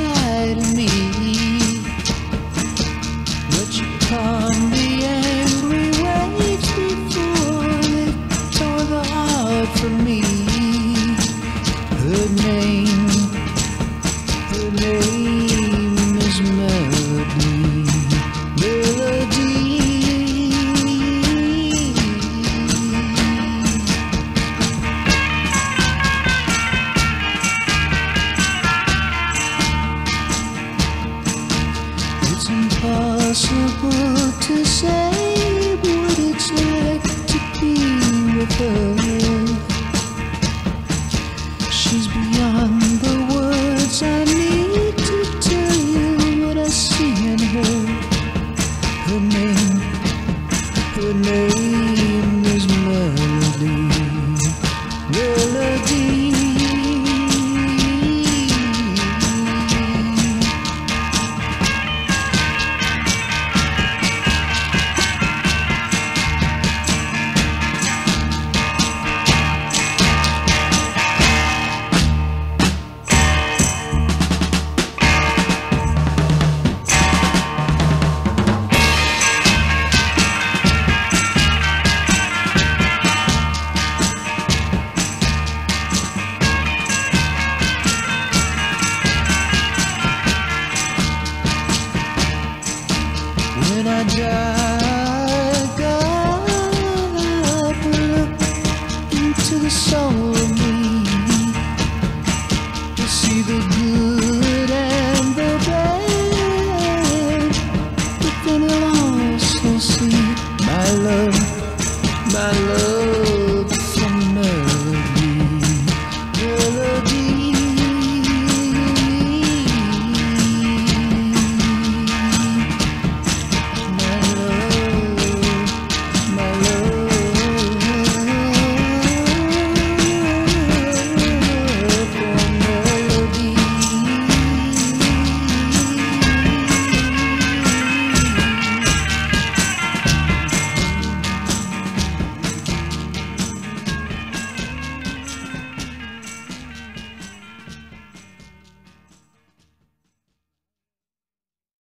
inside of me. But you calm the angry waves before they tore the heart from me. Her name is Melody. Melody. It's impossible to say what it's like to be with her. She's beyond the words I need to tell you what I see in her. Her name is Melody. Melody. When I die, God, look into the soul